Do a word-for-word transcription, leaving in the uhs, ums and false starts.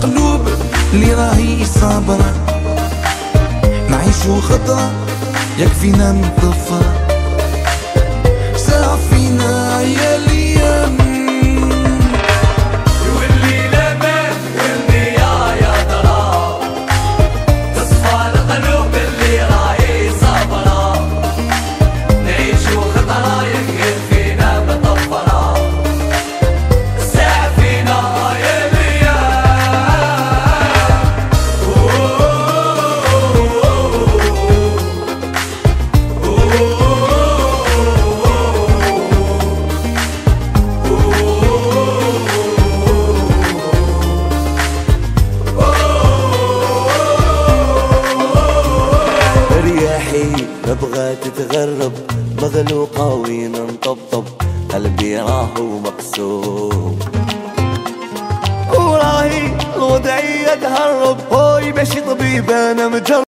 القلوب اللي راهي صابرة، نعيشو خطرة يكفينا نطفرة، ساعة فينا يا ليام واللي لبان والنية يا درا، تصفى القلوب اللي راهي صابرة، نعيشو خطرة يكفينا مطفرة، ساعة فينا يا ليام. نبغى تتغرب مغلوقة وين نطبطب، قلبي راهو مقسوم وراهي الوضعية تهرب، هوي ماشي طبيب انا مجرب.